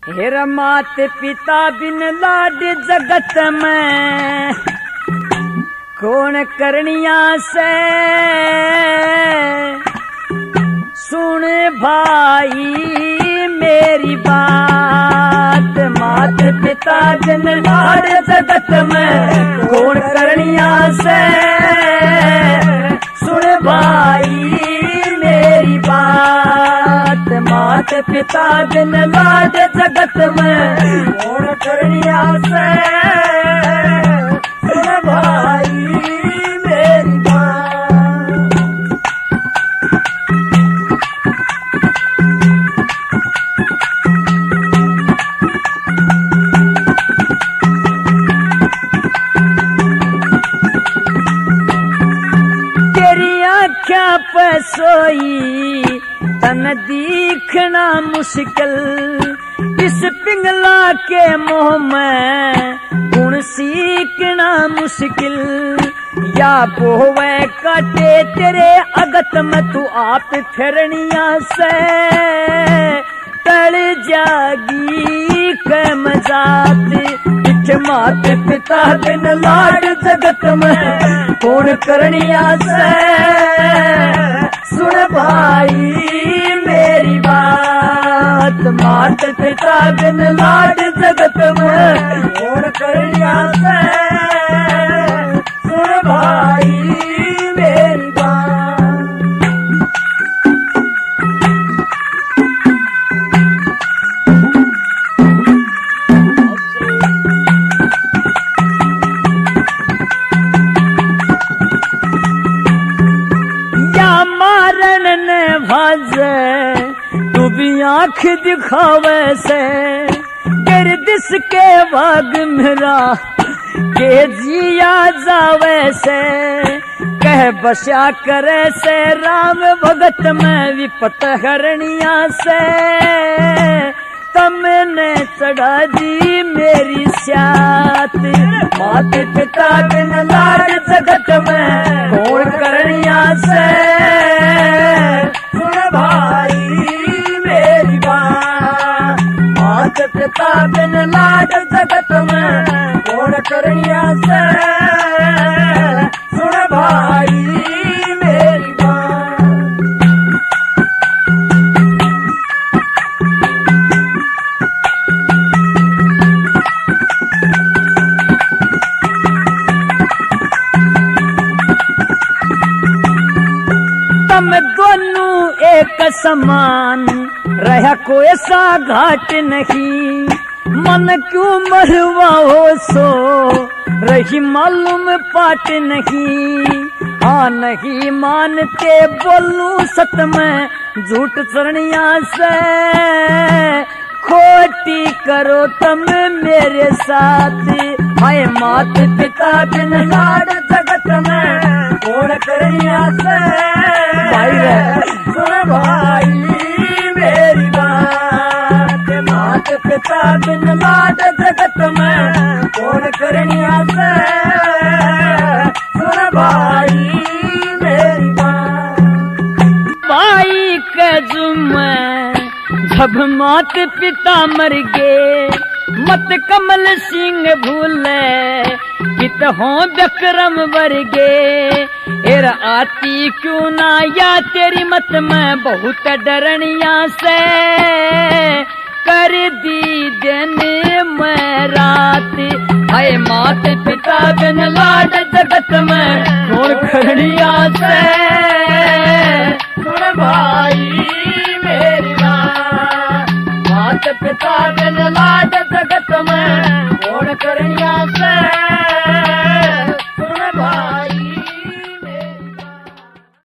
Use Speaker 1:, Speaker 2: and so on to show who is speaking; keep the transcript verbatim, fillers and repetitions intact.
Speaker 1: हेरा मात पिता बिन लाड जगत में कौन करनिया से सुन भाई मेरी बात। मात पिता बिन लाड जगत में कौन करनिया से सुन भाई मेरी बात। मात पिता बिन लाड जगत में कौन करनिया से सुन भाई मेरी बात। तेरी आँखों पे सोई तन दिखना मुश्किल, इस पिंगला के मोह में गुण सीखना मुश्किल। या पोवे काटे तेरे अगत में तू आप फिरनिया से टल जागी के मजात। मात पिता बिन लाड जगत में कौन करनिया से सुन भाई मेरी बात। मात पिता बिन लाड जगत में कौन करनिया से सुन भाई मेरी बात। मारन ने भाजे तू भी आँख दिखावे से, गिरदिस के भाग मेरा के जिया जावे से। कह बसा करे से राम भगत में विपत हरनिया से, तमने चढ़ा दी मेरी स्यात। मात पिता बिन लाड जगत में कौन करनिया से सुन भाई मेरी बात। मात पिता बिन लाड जगत में कौन करनिया से सुन भाई मेरी बात। तम दोनों एक समान रहा कोई सा घाट नहीं, मन क्यों मरवाओ सो रही मालूम पाट नहीं। हाँ नहीं मानते बोलूं सत में झूठ चरणिया से, खोटी करो तुम मेरे साथ। हाय मात पिता बिन लाड जगत में कौन करनिया से सुन भाई मेरी बात। मात पिता बिन लाड जगत में कौन करनिया से सुन भाई मेरी बात। भाई के जुम्मे जब मात पिता मर गए, मत कमल सिंह भूले कित हो विक्रम वर्गे। एर आती क्यों ना या तेरी मत में बहुत डरनिया से, कर दी दिन में रात। हाय मात पिता बिन लाड जगत में कौन करनिया से सुन भाई मेरी बात। मात पिता बिन लाड जगत में कौन करनिया से